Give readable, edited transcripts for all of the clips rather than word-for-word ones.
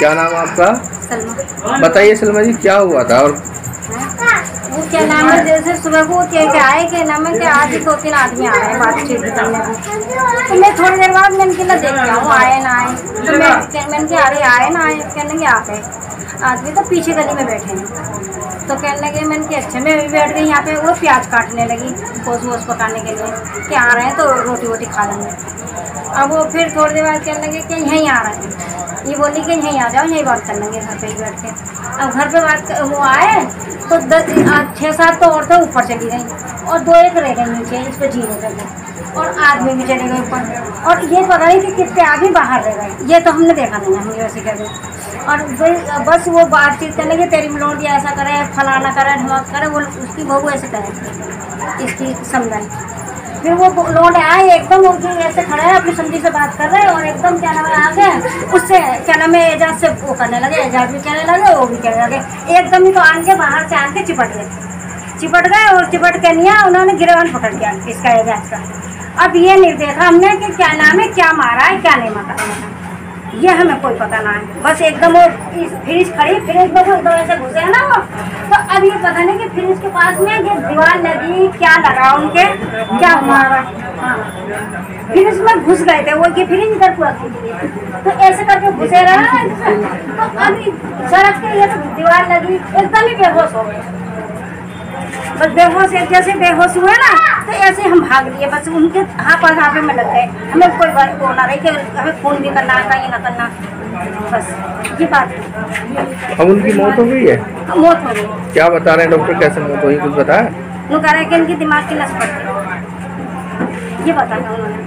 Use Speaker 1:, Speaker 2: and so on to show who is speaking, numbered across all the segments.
Speaker 1: क्या नाम आपका?
Speaker 2: सलमा।
Speaker 1: बताइए सलमा जी, क्या हुआ था? और
Speaker 2: वो क्या नाम है, जैसे सुबह को क्या आए कि नाम है कि आज ही 2-3 आदमी आ रहे हैं बातचीत करने को। तो मैं थोड़ी देर बाद मैंने कि देख के आऊँ आए ना आए। तो मैंने कि अरे आए ना आए, कहने के आ गए आदमी तो पीछे गली में बैठे हैं। तो कहने लगे, मैंने कि अच्छा। मैं भी बैठ गई यहाँ पे, वो प्याज काटने लगी गोश्त वोश पकाने के लिए कि आ रहे हैं तो रोटी वोटी खा लेंगे। अब वो फिर थोड़ी देर बाद कहने लगे कि यहीं आ रहे हैं। ये बोली कि यहीं आ जाओ, यहीं बात कर लेंगे घर पे ही बैठ के। अब घर पे बात वो आए तो 6-7 तो औरतें ऊपर चली गई और 2-1 रह गई नीचे इस पर जीरो कर गए और आदमी भी चले गए ऊपर। और ये पता नहीं कि कितने आदमी बाहर रह गए, ये तो हमने देखा नहीं, हम वैसे कर गए। और बस वो बातचीत करने की तेरी मिलोटी ऐसा करे, फलाना करे, ढमाक करे। वो उसकी बहू ऐसे करे, इसकी समझाई। फिर वो लोग आए एकदम ऐसे खड़े हैं, अपनी समझी से बात कर रहे हैं और एकदम क्या नाम है आगे उससे क्या नाम है एजाज से वो करने लगे, एजाज भी कहने लगे, वो भी कहने लगे। एकदम ही तो आन के बाहर से आन के चिपट गए और चिपट के नहीं उन्होंने गिरवान पकड़ लिया इसका एजाज का। अब ये नहीं देखा हमने कि क्या नाम है, क्या मारा है क्या नहीं मारा, ये हमें कोई पता ना है। बस एकदम वो फ्रिज खड़ी, फ्रिज में एकदम ऐसे घुसे है ना वो। तो अब ये पता नहीं कि फ्रिज के पास में ये दीवार लगी क्या लगा उनके, क्या मारा। हाँ, फ्रिज में घुस गए थे वो, ये फ्रिज इधर पूरा तो ऐसे करके घुसे रहा। तो अभी सड़क के ये तो दीवार लगी, एकदम ही बेहोश हो गए। बस बेहोश, एक जैसे बेहोश हुए ना तो ऐसे हम भाग लिए। बस उनके हाथ में लग गए, हमें कोई बात बोलना रही कि हमें फोन भी करना आता ये ना करना, बस ये बात।
Speaker 1: अब उनकी मौत हो गई है?
Speaker 2: मौत हो गई।
Speaker 1: क्या बता रहे हैं डॉक्टर, कैसे मौत हुई, कुछ बताया?
Speaker 2: वो कह रहे हैं कि इनकी दिमाग की नस फट गई, ये बताया उन्होंने।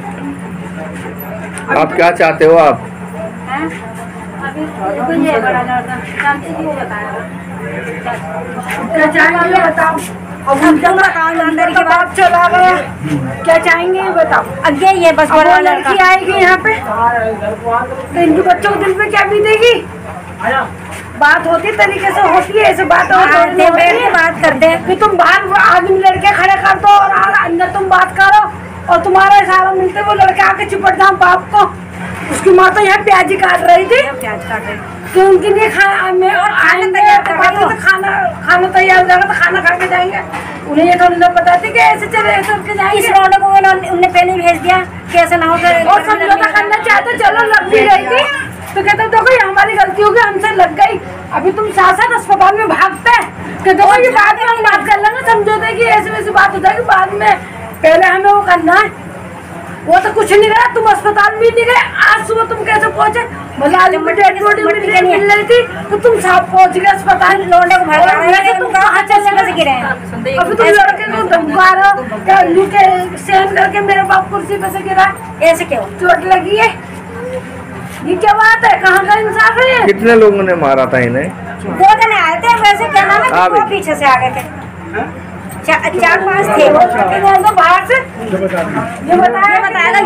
Speaker 1: आप क्या चाहते हो आप?
Speaker 2: अभी कोई ये बड़ा लड़का शांति की वो बताया क्या चाहिए बताओ। अब हम तुम बताओ, अंदर की बात चला गया, क्या चाहेंगे बताओ। आगे ये बस बड़ा लड़की आएगी यहाँ पे तो इनके बच्चों को दिल पे क्या बीतेगी। बात होती तरीके से होती है, ऐसे बात बात करते हैं कि तुम बाहर आदमी लड़के खड़े कर दो और अंदर तुम बात करो और तुम्हारा इशारा मिलते वो लड़के आके चिपट जाओ बाप को। उसकी माँ तो यहाँ प्याज ही काट रही थी, प्याज काट रही कि उनके लिए खाना तैयार हो जाएगा तो खाना खा के जाएंगे। उन्हें ये थोड़ी ना पता थी कि ऐसे चले ऐसे उनके जाएंगे। इस रोड को उन्होंने पहले ही भेज दिया कि ऐसा ना हो और समझौता करना चाहते, चलो लग भी रही थी तो कहते देखो ये हमारी गलती होगी, हमसे लग गई। अभी तुम साथ अस्पताल में भागते कि देखो ये बाद में हम बात कर लेंगे, समझौते की ऐसी वैसी बात हो जाएगी बाद में, पहले हमें वो करना है। वो तो कुछ नहीं करा, तुम अस्पताल भी नहीं गए। आज सुबह तुम कैसे पहुंचे? डेड बॉडी मिल रही थी तो तुम साहब पहुंच गए अस्पताल। लौंडे को भगा रहे तुम कहाँ चलने गिरे हैं? अभी तुम लड़के को धमका रहे हो क्या? नीचे सहन करके मेरे बाप कुर्सी पे से गिरा, ऐसे क्यों? चोट लगी है, ये क्या बात है? कहाँ का इंसाफ है?
Speaker 1: कितने लोगों ने मारा था इन्हें?
Speaker 2: 2 जने आए थे, वैसे क्या नाम है वो पीछे से आ गए थे, 4-5 थे वो बाहर से। ये बताया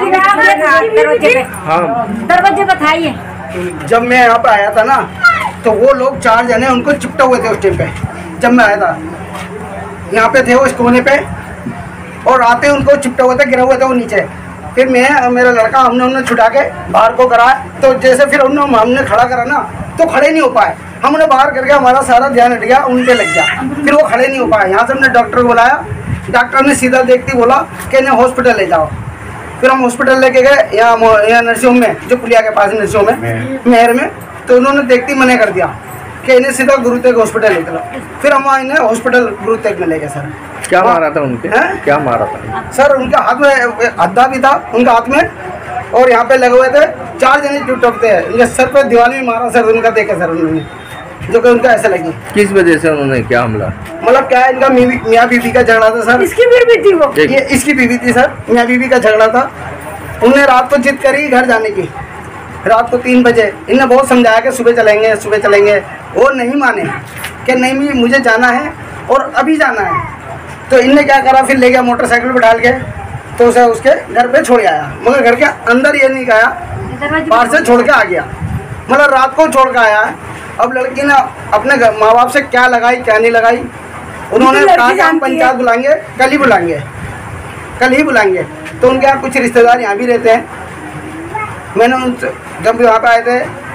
Speaker 2: दरवाजे बताइए।
Speaker 3: जब मैं यहाँ पे आया था ना तो वो लोग 4 जने उनको चिपटे हुए थे उस टाइम पे। जब मैं आया था यहाँ पे थे वो इस कोने पे और आते उनको चिपटे हुए थे, गिरे हुए थे वो नीचे। फिर मैं मेरा लड़का हमने छुटा के बाहर को कराया तो जैसे फिर हमने खड़ा करा ना तो खड़े नहीं हो पाए। हमने बाहर करके हमारा सारा ध्यान हट गया, उन पे लग गया, फिर वो खड़े नहीं हो पाए। यहाँ से हमने डॉक्टर को बुलाया, डॉक्टर ने सीधा देखते बोला कि इन्हें हॉस्पिटल ले जाओ। फिर हम हॉस्पिटल लेके गए यहाँ नर्सिंग होम में, जो पुलिया के पास नर्सिंग होम में मेहर में। तो उन्होंने देखते ही मना कर दिया कि इन्हें सीधा गुरु तेग हॉस्पिटल ले चलो। फिर हम इन्हें हॉस्पिटल गुरु तेग में ले गए। सर
Speaker 1: क्या मारा था उनके? क्या मारा था?
Speaker 3: सर उनके हाथ में हद्दा भी था उनके हाथ में और यहाँ पे लगे हुए थे 4 जने टूटते हैं। उनके सर पे दीवार में मारा सर उनका, देखे सर उन्होंने, जो कि उनका ऐसा लगी।
Speaker 1: किस वजह से उन्होंने क्या हमला?
Speaker 3: मतलब क्या है, इनका मियाँ बीवी का झगड़ा था सर।
Speaker 2: इसकी बीवी थी वो,
Speaker 3: ये इसकी बीवी थी सर, मियाँ बीवी का झगड़ा था। उन्हें रात को जिद करी घर जाने की, रात को 3 बजे। इन्हें बहुत समझाया कि सुबह चलेंगे, वो नहीं माने कि नहीं मुझे जाना है और अभी जाना है। तो इनने क्या करा, फिर ले गया मोटरसाइकिल पर डाल के तो उसे उसके घर पे छोड़ आया, मगर घर के अंदर ये नहीं गया, बाहर से छोड़ के आ गया, मतलब रात को छोड़ के आया है। अब लड़की ने अपने माँ बाप से क्या लगाई क्या नहीं लगाई, उन्होंने कहा कि हम पंचायत बुलाएंगे, कल ही बुलाएंगे। तो उनके यहाँ कुछ रिश्तेदार यहाँ भी रहते हैं। मैंने उनसे जब यहाँ पे आए थे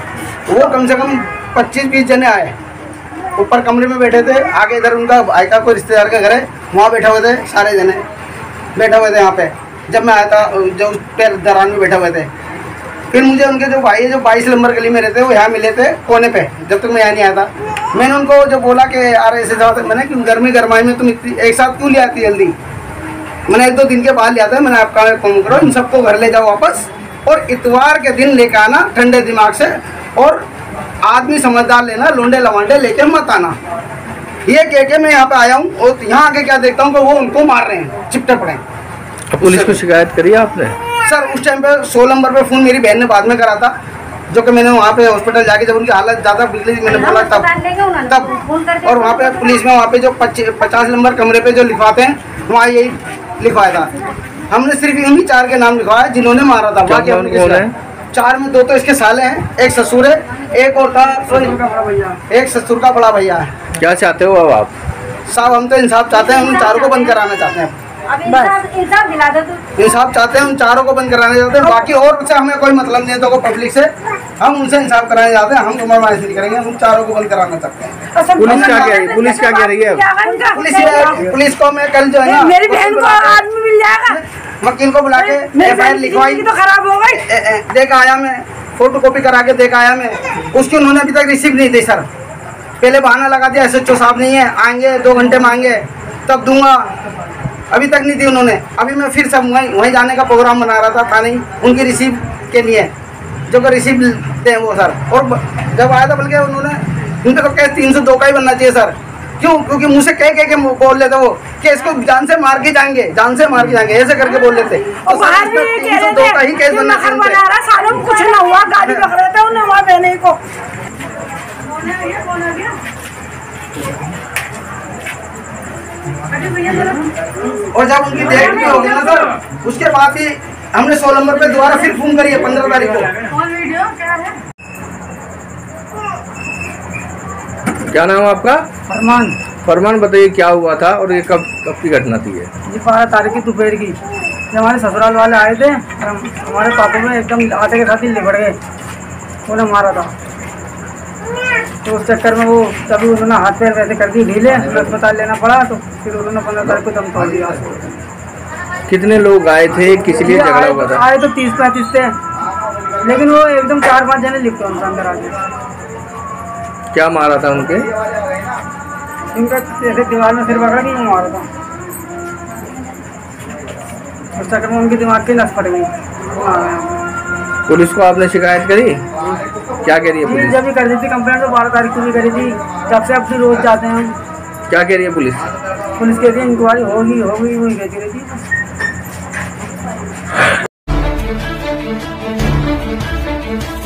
Speaker 3: वो कम से कम 25-20 जने आए। ऊपर कमरे में बैठे थे, आगे इधर उनका भाई का कोई रिश्तेदार का घर है, वहाँ बैठे हुए थे, सारे जने बैठे हुए थे यहाँ पे। जब मैं आया था जो उस पर दरान में बैठे हुए थे, फिर मुझे उनके जो भाई है जो 22 नंबर गली में रहते, वो यहाँ मिले थे कोने पे। जब तक मैं यहाँ नहीं आया था, मैंने उनको जो बोला कि यार ऐसे मैंने कि गर्मी गरमाई में तुम इतनी एक साथ क्यों ले आती जल्दी। मैंने 1-2 दिन के बाद लिया था, मैंने आपका फोन करो, इन सबको घर ले जाओ वापस, और इतवार के दिन लेकर आना ठंडे दिमाग से, और आदमी समझदार लेना, लोंडे लवांडे लेके मत आना। ये कह के मैं यहाँ पे आया हूँ, और यहाँ आके क्या देखता हूँ कि वो उनको मार रहे हैं, चिपटे पड़े।
Speaker 1: पुलिस को शिकायत करी आपने?
Speaker 3: सर उस टाइम पे 16 नंबर पे फ़ोन मेरी बहन ने बाद में करा था, जो कि मैंने वहाँ पे हॉस्पिटल जाके जब उनकी हालत ज़्यादा बिगड़ी मैंने बोला तब और वहाँ पे पुलिस में वहाँ पे जो 50 नंबर कमरे पे जो लिखवाते हैं, वहाँ यही लिखवाया था। हमने सिर्फ उन्हीं 4 के नाम लिखवाया जिन्होंने मारा था। बाकी हमने 4 में 2 तो इसके साले हैं, एक ससुर है, एक और था एक ससुर का बड़ा भैया है।
Speaker 1: क्या चाहते हो अब आप?
Speaker 3: साहब हम तो इंसाफ चाहते हैं, उन 4 को बंद कराना चाहते हैं।
Speaker 2: इंसाफ दिला दो तो।
Speaker 3: इंसाफ चाहते हैं, उन 4 को बंद कराने चाहते हैं। बाकी और से हमें कोई मतलब नहीं है, तो पब्लिक से हम उनसे इंसाफ कराने चाहते हैं। हम तुम्हारा नहीं करेंगे, हम 4 को बंद कराना चाहते हैं।
Speaker 1: पुलिस क्या कह रही है? पुलिस क्या कह रही है?
Speaker 3: पुलिस को मैं कल जो है ना,
Speaker 2: मेरी बहन को आदमी मिल जाएगा,
Speaker 3: वकील को बुला के FIR लिखवाई,
Speaker 2: तो खराब हो गई।
Speaker 3: देख आया मैं, फोटो कॉपी करा के देख आया मैं। उसकी उन्होंने अभी तक रिसीव नहीं दी सर। पहले बहाना लगा दिया SHO साहब नहीं है, आएंगे 2 घंटे मांगे तब दूंगा, अभी तक नहीं दी उन्होंने। अभी मैं फिर सब वहीं जाने का प्रोग्राम बना रहा था थाने उनकी रिसीव के लिए, जो कि रिसीव दें वो सर। और जब आया था बल्कि उन्होंने, उनका तो केस 302 का ही बनना चाहिए सर। क्यों? क्योंकि मुझसे कह के बोल लेते वो कि इसको जान से मार के जाएंगे, जान से मार के जाएंगे, ऐसे करके बोल लेते।
Speaker 2: और बाहर भी 302
Speaker 3: का ही केस बनना चाहिए।
Speaker 2: सालों में कुछ ना हुआ, गाड़ी पकड़ रहे थे उन्हें वहाँ बहने को।
Speaker 3: और जब उनकी डेट भी हो गई ना सर, उसके बाद ही हमने 16 नंबर पे दोबारा फिर फोन करी है 15 तारीख को।
Speaker 1: क्या नाम आपका?
Speaker 4: फरमान।
Speaker 1: फरमान, बताइए क्या हुआ था और ये कब की घटना थी? ये
Speaker 4: 12 तारीख की दोपहर की, जब हमारे ससुराल वाले आए थे और हमारे पापा में एकदम आटे के साथ ही लिपट गए, उन्हें मारा था। तो उस चक्कर में वो तभी उन्होंने हाथ पैर वैसे कर दिए ढीले, अस्पताल लेना पड़ा। तो फिर उन्होंने 15 तारीख को दम तोड़ दिया।
Speaker 1: कितने लोग आए थे, किस लिए झगड़ा हुआ था?
Speaker 4: आए तो 30-35 थे, लेकिन वो एकदम 4-5 जने लिपटे उनके अंदर आके।
Speaker 1: क्या मारा था उनके?
Speaker 4: उनका जैसे दीवार में सिर पकड़ा नहीं, वो मारा था। उस चक्कर में उनकी दिमाग की नस फट गई।
Speaker 1: पुलिस को आपने शिकायत करी? क्या कह रही है पुलिस?
Speaker 4: जब भी कर दी थी कंप्लेंट, तो 12 तारीख को भी करी थी। जब से अब भी रोज जाते हैं हम।
Speaker 1: क्या कह रही है पुलिस?
Speaker 4: पुलिस कहती है इंक्वायरी होगी वही कहती रहती है।